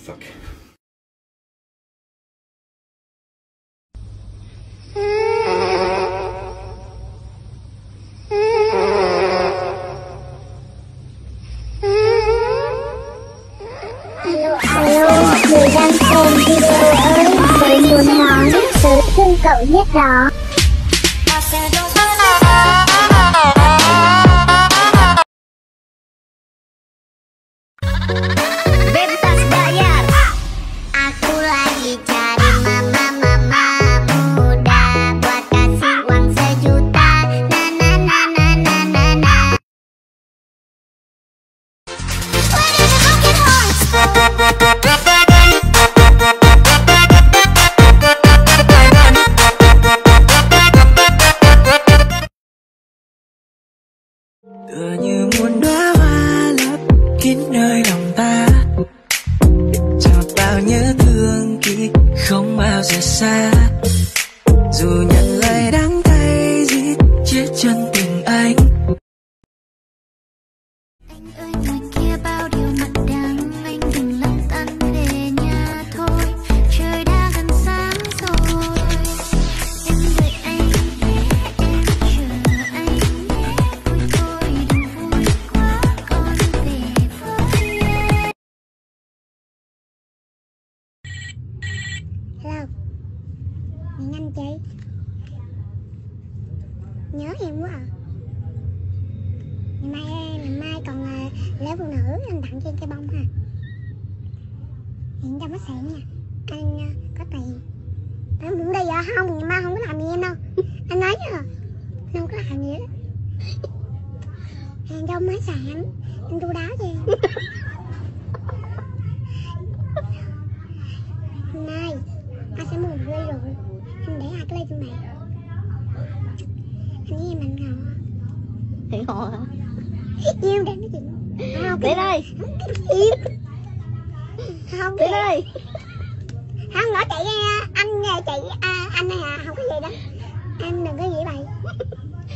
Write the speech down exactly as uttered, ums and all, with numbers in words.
Fuck. Alo, người đang xem video ơi, tôi muốn nói, tôi thương cậu nhất đó. Bebas bayar. Aku lagi cari mama-mama muda buat kasih uang sejuta. Na na na na na na na. Tựa như muôn đóa hoa lấp kín nơi lòng ta, cho bao nhớ thương kia không bao giờ xa. Dù nhận lời đắng cay giết chết chân tình anh. Anh ơi người kia bao điều mặn đắng, anh đừng lòng tan về nhà thôi. Trời đã gần sáng rồi. Em đợi anh nhé, em chờ anh nhé. Ôi thôi đừng vui quá, con về với em. Hello, Nguyễn Anh chị. Nhớ em quá à. Ngày mai, ngày mai còn uh, lễ phụ nữ, anh tặng cho em cây bông ha. Hiện trong khách sạn nha. Anh uh, có tiền. Anh muốn đi vợ không? Ngày mai không có làm gì em đâu. Anh nói chứ. Anh không có làm gì hết. Hàng trong máy sạn, anh chu đáo cho em. Hôm nay anh sẽ mua một ly rượu. Anh để hai cái ly trong này. Anh với em anh ngồi. Thấy họ hả? Yêu đang nói chuyện. Không, Đến đây. Yêu. Không, Đến đây. không nói chị anh chị à, anh này à, không có gì đâu. Em đừng có nghĩ vậy.